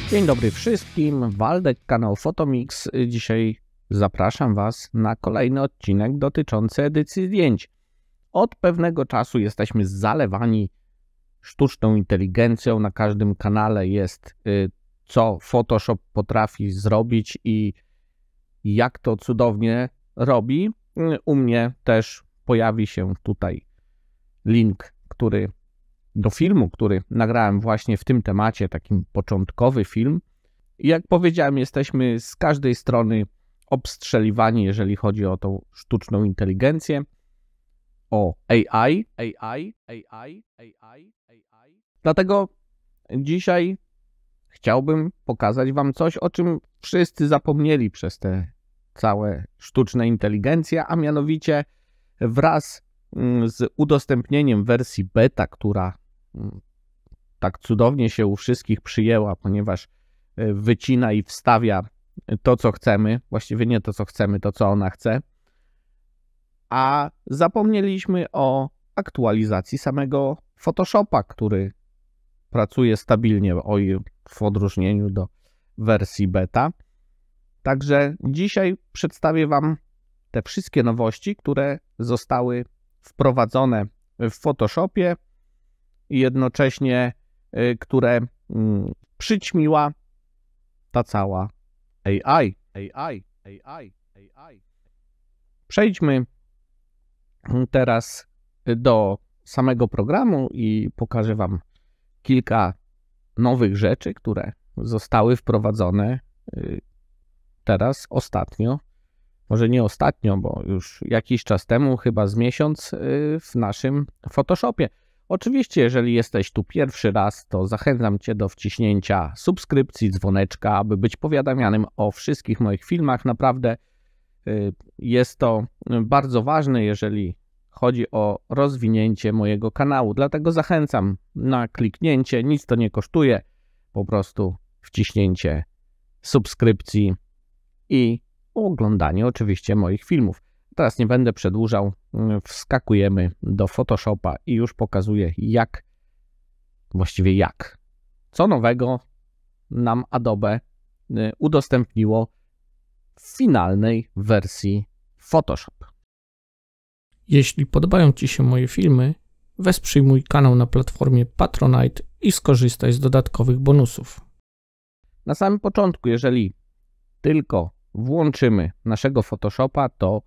Dzień dobry wszystkim, Waldek, kanał Photomix. Dzisiaj zapraszam Was na kolejny odcinek dotyczący edycji zdjęć. Od pewnego czasu jesteśmy zalewani sztuczną inteligencją. Na każdym kanale jest co Photoshop potrafi zrobić i jak to cudownie robi. U mnie też pojawi się tutaj link, do filmu, który nagrałem właśnie w tym temacie, takim początkowy film. I jak powiedziałem, jesteśmy z każdej strony obstrzeliwani, jeżeli chodzi o tą sztuczną inteligencję, o AI. Dlatego dzisiaj chciałbym pokazać Wam coś, o czym wszyscy zapomnieli przez te całe sztuczne inteligencje, a mianowicie wraz z udostępnieniem wersji beta, która tak cudownie się u wszystkich przyjęła, ponieważ wycina i wstawia to, co chcemy, właściwie nie to, co chcemy, to, co ona chce, a zapomnieliśmy o aktualizacji samego Photoshopa, który pracuje stabilnie w odróżnieniu do wersji beta. Także dzisiaj przedstawię Wam te wszystkie nowości, które zostały wprowadzone w Photoshopie i jednocześnie które przyćmiła ta cała AI. Przejdźmy teraz do samego programu i pokażę Wam kilka nowych rzeczy, które zostały wprowadzone teraz ostatnio. Może nie ostatnio, bo już jakiś czas temu, chyba z miesiąc w naszym Photoshopie. Oczywiście, jeżeli jesteś tu pierwszy raz, to zachęcam Cię do wciśnięcia subskrypcji, dzwoneczka, aby być powiadamianym o wszystkich moich filmach. Naprawdę jest to bardzo ważne, jeżeli chodzi o rozwinięcie mojego kanału. Dlatego zachęcam na kliknięcie, nic to nie kosztuje, po prostu wciśnięcie subskrypcji i oglądanie oczywiście moich filmów. Teraz nie będę przedłużał, wskakujemy do Photoshopa i już pokazuję co nowego nam Adobe udostępniło w finalnej wersji Photoshop. Jeśli podobają Ci się moje filmy, wesprzyj mój kanał na platformie Patronite i skorzystaj z dodatkowych bonusów. Na samym początku, jeżeli tylko włączymy naszego Photoshopa, to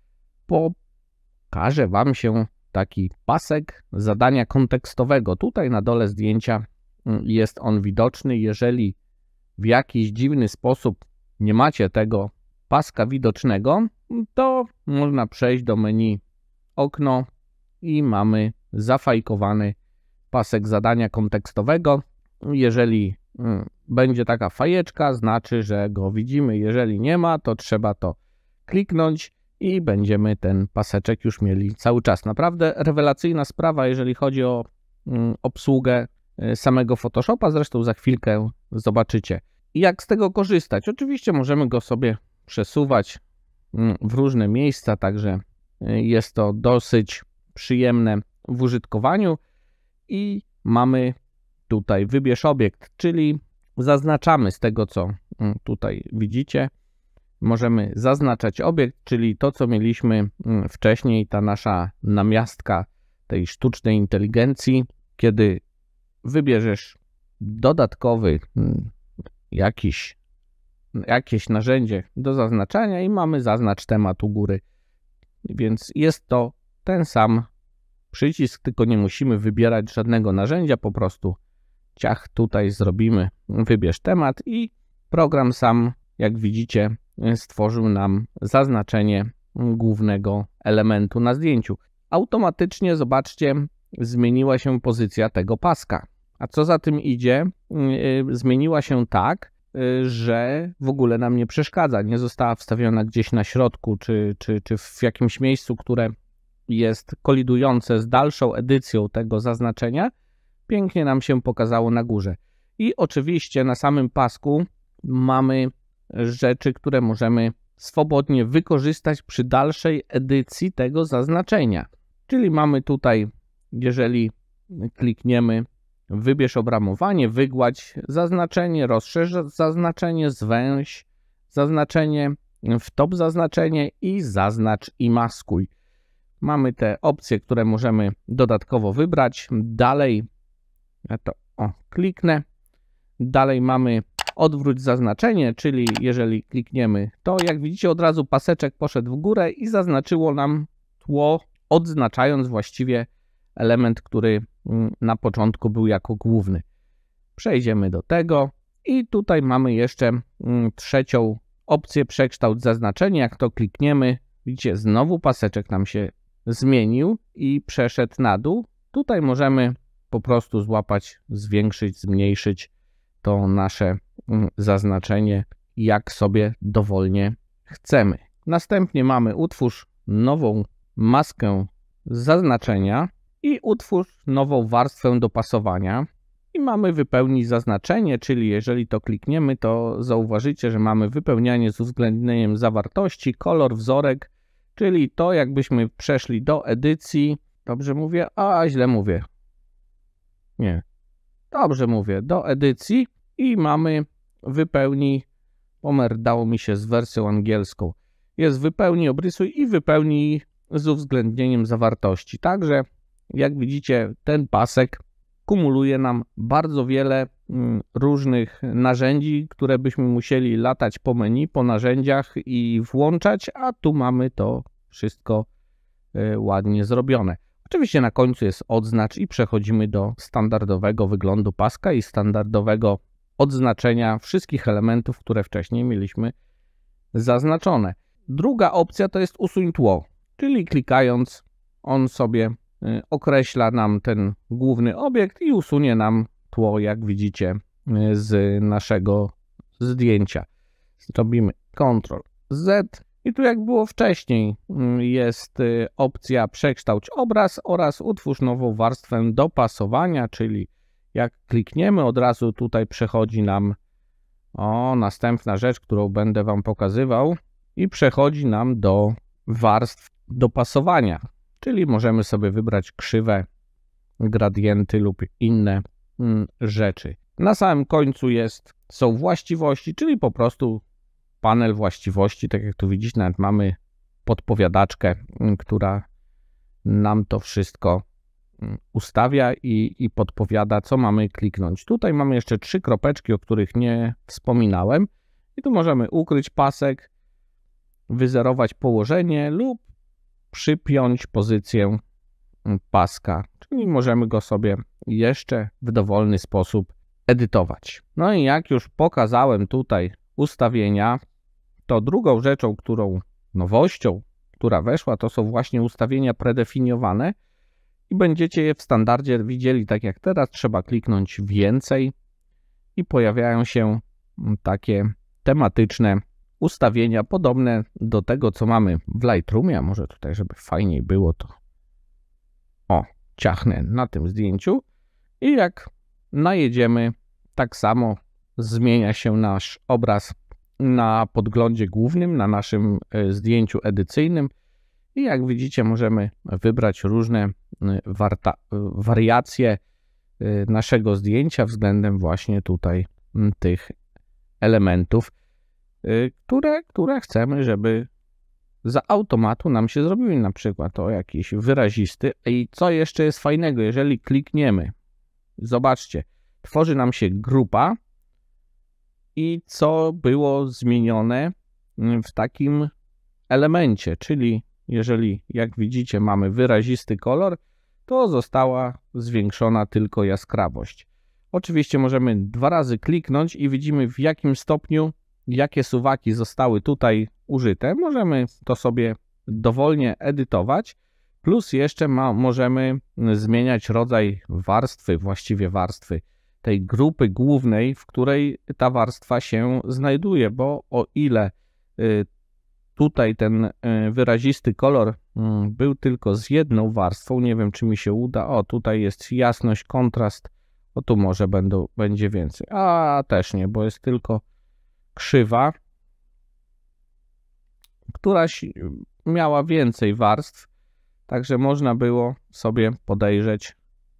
pokaże Wam się taki pasek zadania kontekstowego. Tutaj na dole zdjęcia jest on widoczny. Jeżeli w jakiś dziwny sposób nie macie tego paska widocznego, to można przejść do menu okno i mamy zafajkowany pasek zadania kontekstowego. Jeżeli będzie taka fajeczka, znaczy, że go widzimy. Jeżeli nie ma, to trzeba to kliknąć i będziemy ten paseczek już mieli cały czas. Naprawdę rewelacyjna sprawa, jeżeli chodzi o obsługę samego Photoshopa. Zresztą za chwilkę zobaczycie, jak z tego korzystać. Oczywiście możemy go sobie przesuwać w różne miejsca, także jest to dosyć przyjemne w użytkowaniu i mamy tutaj wybierz obiekt, czyli zaznaczamy z tego, co tutaj widzicie. Możemy zaznaczać obiekt, czyli to, co mieliśmy wcześniej, ta nasza namiastka tej sztucznej inteligencji. Kiedy wybierzesz dodatkowy jakieś narzędzie do zaznaczania i mamy zaznacz temat u góry. Więc jest to ten sam przycisk, tylko nie musimy wybierać żadnego narzędzia, po prostu ciach, tutaj zrobimy wybierz temat i program sam, jak widzicie, stworzył nam zaznaczenie głównego elementu na zdjęciu. Automatycznie, zobaczcie, zmieniła się pozycja tego paska. A co za tym idzie, zmieniła się tak, że w ogóle nam nie przeszkadza. Nie została wstawiona gdzieś na środku, czy w jakimś miejscu, które jest kolidujące z dalszą edycją tego zaznaczenia. Pięknie nam się pokazało na górze. I oczywiście na samym pasku mamy rzeczy, które możemy swobodnie wykorzystać przy dalszej edycji tego zaznaczenia. Czyli mamy tutaj, jeżeli klikniemy wybierz obramowanie, wygładź zaznaczenie, rozszerz zaznaczenie, zwęź zaznaczenie, wtop zaznaczenie i zaznacz i maskuj. Mamy te opcje, które możemy dodatkowo wybrać. Dalej, ja to kliknę. Dalej mamy odwróć zaznaczenie, czyli jeżeli klikniemy, to jak widzicie od razu paseczek poszedł w górę i zaznaczyło nam tło, odznaczając właściwie element, który na początku był jako główny. Przejdziemy do tego i tutaj mamy jeszcze trzecią opcję przekształć zaznaczenie. Jak to klikniemy, widzicie, znowu paseczek nam się zmienił i przeszedł na dół. Tutaj możemy po prostu złapać, zwiększyć, zmniejszyć to nasze zaznaczenie, jak sobie dowolnie chcemy. Następnie mamy utwórz nową maskę zaznaczenia i utwórz nową warstwę dopasowania. I mamy wypełnić zaznaczenie, czyli jeżeli to klikniemy, to zauważycie, że mamy wypełnianie z uwzględnieniem zawartości, kolor, wzorek, czyli to jakbyśmy przeszli do edycji. Dobrze mówię? A, źle mówię. Nie. Dobrze mówię. Do edycji i mamy wypełnij. Dało mi się z wersją angielską. Jest wypełnij, obrysuj i wypełnij z uwzględnieniem zawartości. Także jak widzicie, ten pasek kumuluje nam bardzo wiele różnych narzędzi, które byśmy musieli latać po menu, po narzędziach i włączać, a tu mamy to wszystko ładnie zrobione. Oczywiście na końcu jest odznacz i przechodzimy do standardowego wyglądu paska i standardowego odznaczenia wszystkich elementów, które wcześniej mieliśmy zaznaczone. Druga opcja to jest usuń tło, czyli klikając on sobie określa nam ten główny obiekt i usunie nam tło, jak widzicie, z naszego zdjęcia. Zrobimy Ctrl Z i tu jak było wcześniej jest opcja przekształć obraz oraz utwórz nową warstwę dopasowania, czyli jak klikniemy, od razu tutaj przechodzi nam następna rzecz, którą będę Wam pokazywał i przechodzi nam do warstw dopasowania. Czyli możemy sobie wybrać krzywe, gradienty lub inne rzeczy. Na samym końcu są właściwości, czyli po prostu panel właściwości. Tak jak tu widzicie, nawet mamy podpowiadaczkę, która nam to wszystko ustawia i podpowiada, co mamy kliknąć. Tutaj mamy jeszcze 3 kropeczki, o których nie wspominałem. I tu możemy ukryć pasek, wyzerować położenie lub przypiąć pozycję paska, czyli możemy go sobie jeszcze w dowolny sposób edytować. No i jak już pokazałem tutaj ustawienia, to drugą rzeczą, nowością, która weszła, to są właśnie ustawienia predefiniowane i będziecie je w standardzie widzieli tak jak teraz. Trzeba kliknąć więcej i pojawiają się takie tematyczne ustawienia podobne do tego, co mamy w Lightroomie, a może tutaj, żeby fajniej było, to ciachnę na tym zdjęciu i jak najedziemy, tak samo zmienia się nasz obraz na podglądzie głównym, na naszym zdjęciu edycyjnym i jak widzicie, możemy wybrać różne wariacje naszego zdjęcia względem właśnie tutaj tych elementów, które chcemy, żeby z automatu nam się zrobiły, na przykład jakiś wyrazisty. I co jeszcze jest fajnego, jeżeli klikniemy, zobaczcie, tworzy nam się grupa i co było zmienione w takim elemencie, czyli jeżeli, jak widzicie, mamy wyrazisty kolor, to została zwiększona tylko jaskrawość. Oczywiście możemy 2 razy kliknąć i widzimy, w jakim stopniu jakie suwaki zostały tutaj użyte. Możemy to sobie dowolnie edytować, plus jeszcze możemy zmieniać rodzaj warstwy, właściwie warstwy tej grupy głównej, w której ta warstwa się znajduje, bo o ile tutaj ten wyrazisty kolor był tylko z jedną warstwą, nie wiem, czy mi się uda. Tutaj jest jasność, kontrast, tu może będzie więcej, a też nie, bo jest tylko krzywa, która miała więcej warstw, także można było sobie podejrzeć,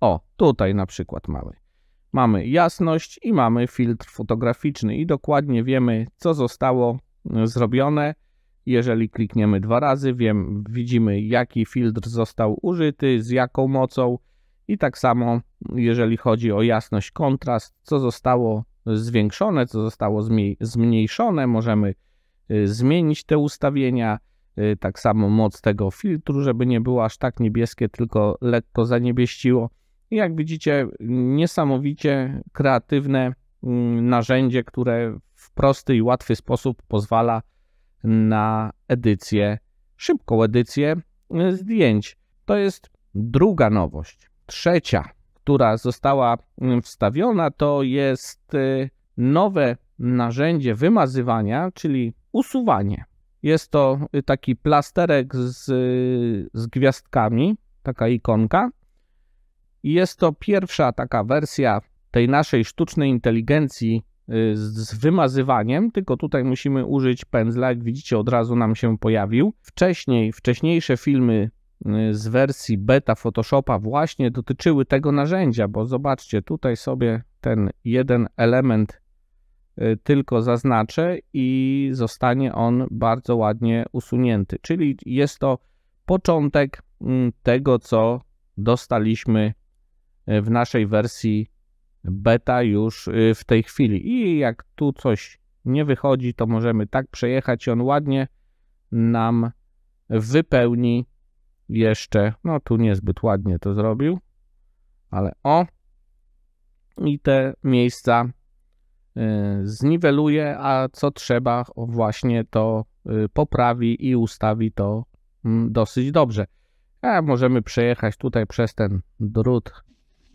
O, tutaj na przykład mamy jasność i mamy filtr fotograficzny i dokładnie wiemy, co zostało zrobione. Jeżeli klikniemy 2 razy, widzimy, jaki filtr został użyty, z jaką mocą i tak samo, jeżeli chodzi o jasność, kontrast, co zostało zwiększone, co zostało zmniejszone, możemy zmienić te ustawienia, tak samo moc tego filtru, żeby nie było aż tak niebieskie, tylko lekko zaniebieściło. I jak widzicie, niesamowicie kreatywne narzędzie, które w prosty i łatwy sposób pozwala na edycję, szybką edycję zdjęć. To jest druga nowość. Trzecia, która została wstawiona, to jest nowe narzędzie wymazywania, czyli usuwanie. Jest to taki plasterek z gwiazdkami, taka ikonka. I jest to pierwsza taka wersja tej naszej sztucznej inteligencji z wymazywaniem, tylko tutaj musimy użyć pędzla, jak widzicie od razu nam się pojawił. Wcześniejsze filmy z wersji beta Photoshopa właśnie dotyczyły tego narzędzia, bo zobaczcie, tutaj sobie ten jeden element tylko zaznaczę i zostanie on bardzo ładnie usunięty, czyli jest to początek tego, co dostaliśmy w naszej wersji beta już w tej chwili. I jak tu coś nie wychodzi, to możemy tak przejechać i on ładnie nam wypełni jeszcze, no tu niezbyt ładnie to zrobił, ale o, i te miejsca zniweluje, a co trzeba, właśnie to poprawi i ustawi to dosyć dobrze. A możemy przejechać tutaj przez ten drut.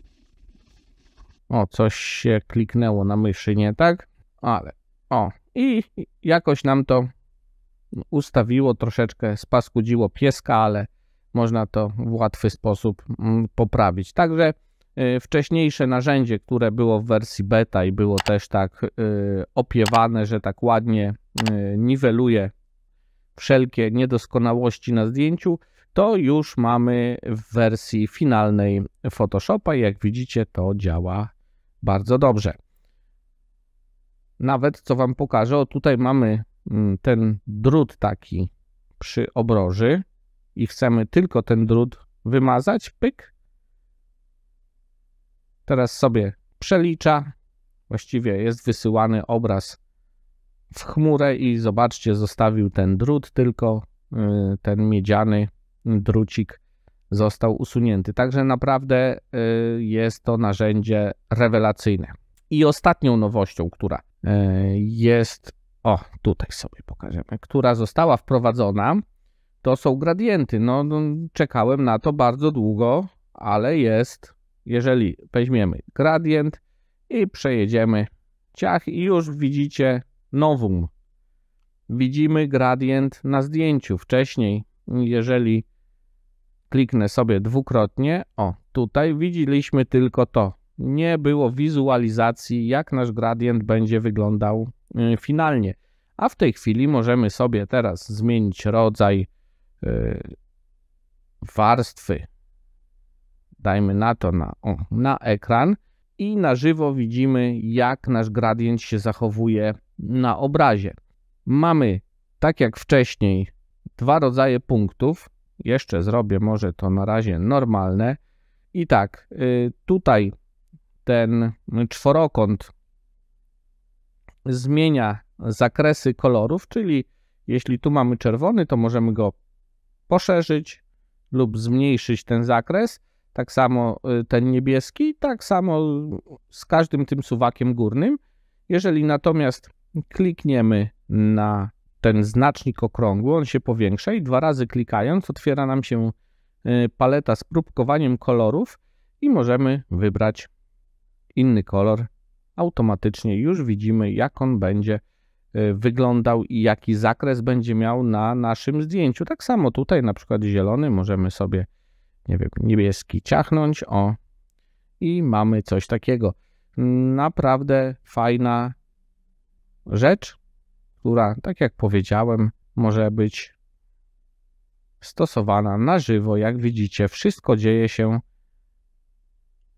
O, coś się kliknęło na myszy, nie tak? Ale o, i jakoś nam to ustawiło, troszeczkę spaskudziło pieska, ale można to w łatwy sposób poprawić. Także wcześniejsze narzędzie, które było w wersji beta i było też tak opiewane, że tak ładnie niweluje wszelkie niedoskonałości na zdjęciu, to już mamy w wersji finalnej Photoshopa i jak widzicie, to działa bardzo dobrze. Nawet co Wam pokażę, o tutaj mamy ten drut taki przy obroży i chcemy tylko ten drut wymazać, pyk. Teraz sobie przelicza, właściwie jest wysyłany obraz w chmurę i zobaczcie, zostawił ten drut, tylko ten miedziany drucik został usunięty. Także naprawdę jest to narzędzie rewelacyjne. I ostatnią nowością, która jest, o tutaj sobie pokażemy, która została wprowadzona, to są gradienty. No, czekałem na to bardzo długo, ale jest, jeżeli weźmiemy gradient i przejedziemy ciach i już widzicie nowum. Widzimy gradient na zdjęciu. Wcześniej, jeżeli kliknę sobie dwukrotnie, o tutaj widzieliśmy tylko to. Nie było wizualizacji, jak nasz gradient będzie wyglądał finalnie. A w tej chwili możemy sobie teraz zmienić rodzaj warstwy. Dajmy na to na ekran i na żywo widzimy, jak nasz gradient się zachowuje na obrazie. Mamy, tak jak wcześniej, dwa rodzaje punktów. Jeszcze zrobię może to na razie normalne. I tak, tutaj ten czworokąt zmienia zakresy kolorów, czyli jeśli tu mamy czerwony, to możemy go poszerzyć lub zmniejszyć ten zakres. Tak samo ten niebieski, tak samo z każdym tym suwakiem górnym. Jeżeli natomiast klikniemy na ten znacznik okrągły, on się powiększa i 2 razy klikając otwiera nam się paleta z próbkowaniem kolorów i możemy wybrać inny kolor. Automatycznie już widzimy, jak on będzie wyglądał i jaki zakres będzie miał na naszym zdjęciu. Tak samo tutaj na przykład zielony możemy sobie, nie wiem, niebieski ciachnąć, o, i mamy coś takiego. Naprawdę fajna rzecz, która, tak jak powiedziałem, może być stosowana na żywo. Jak widzicie, wszystko dzieje się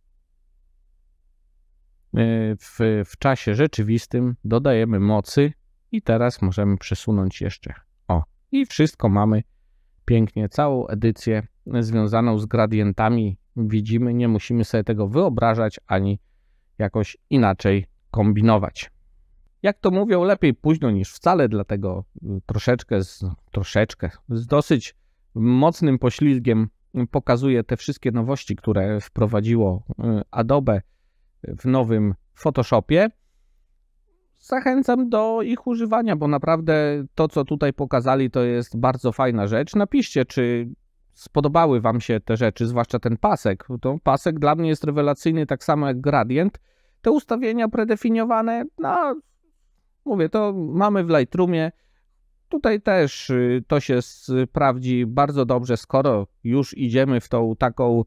w czasie rzeczywistym, dodajemy mocy i teraz możemy przesunąć jeszcze. I wszystko mamy pięknie, całą edycję związaną z gradientami widzimy, nie musimy sobie tego wyobrażać ani jakoś inaczej kombinować. Jak to mówią, lepiej późno niż wcale, dlatego troszeczkę z dosyć mocnym poślizgiem pokazuję te wszystkie nowości, które wprowadziło Adobe w nowym Photoshopie. Zachęcam do ich używania, bo naprawdę to, co tutaj pokazali, to jest bardzo fajna rzecz. Napiszcie, czy spodobały Wam się te rzeczy, zwłaszcza ten pasek. To pasek dla mnie jest rewelacyjny, tak samo jak gradient. Te ustawienia predefiniowane, no mówię, to mamy w Lightroomie. Tutaj też to się sprawdzi bardzo dobrze, skoro już idziemy w tą taką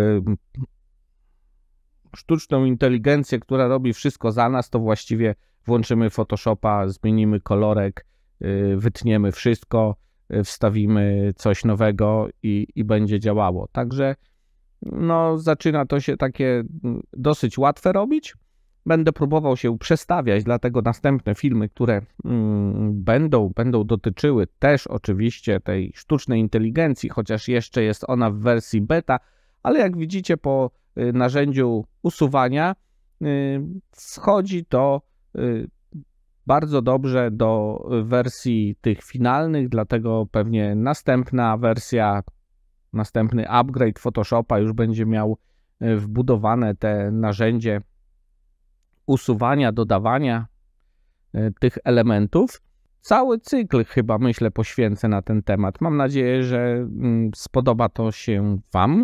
sztuczną inteligencję, która robi wszystko za nas, to właściwie włączymy Photoshopa, zmienimy kolorek, wytniemy wszystko, wstawimy coś nowego i będzie działało. Także no, zaczyna to się takie dosyć łatwe robić. Będę próbował się przestawiać, dlatego następne filmy, które będą dotyczyły też oczywiście tej sztucznej inteligencji, chociaż jeszcze jest ona w wersji beta, ale jak widzicie po narzędziu usuwania wchodzi to bardzo dobrze do wersji tych finalnych, dlatego pewnie następna wersja, następny upgrade Photoshopa już będzie miał wbudowane te narzędzie usuwania, dodawania tych elementów. Cały cykl chyba, myślę, poświęcę na ten temat. Mam nadzieję, że spodoba to się Wam,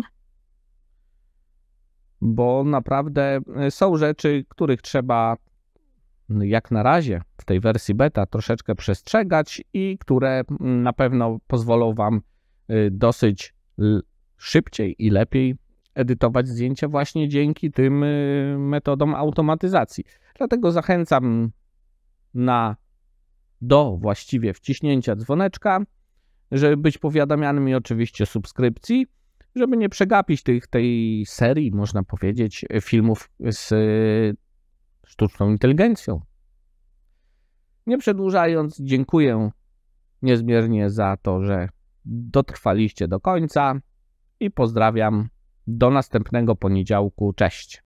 bo naprawdę są rzeczy, których trzeba jak na razie w tej wersji beta troszeczkę przestrzegać i które na pewno pozwolą Wam dosyć szybciej i lepiej edytować zdjęcia właśnie dzięki tym metodom automatyzacji. Dlatego zachęcam do właściwie wciśnięcia dzwoneczka, żeby być powiadamianym i oczywiście subskrypcji, żeby nie przegapić tej serii, można powiedzieć, filmów z sztuczną inteligencją. Nie przedłużając, dziękuję niezmiernie za to, że dotrwaliście do końca i pozdrawiam do następnego poniedziałku. Cześć!